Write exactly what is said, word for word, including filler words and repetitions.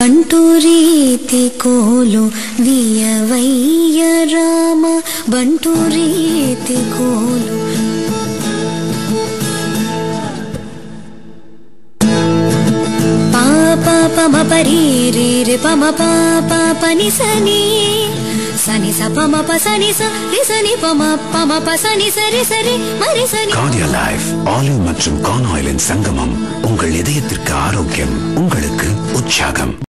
ಬಂಟು ರೀತಿ ಕೋಲು ವಿಯವಯ್ಯ ರಾಮ ಬಂಟು ರೀತಿ ಕೋಲು ಪಾಪ ಪಮ ಪರಿ ರೇ ರೇ ಪಮ ಪಾಪ ಪನಿ ಸನಿ ಸನಿ ಸ ಪಮ ಪ ಸನಿ ಸ ರಿ ಸನಿ ಪಮ ಪಮ ಪ ಸನಿ ಸರಿ ಸರಿ ಮರಿ ಸನಿ. கார்டியா லைஃப் ஆலிவ் மற்றும் கார்ன் ஆயிலின் சங்கமம் உங்கள் இதயத்திற்கு ஆரோக்கியம், உங்களுக்கு உற்சாகம்.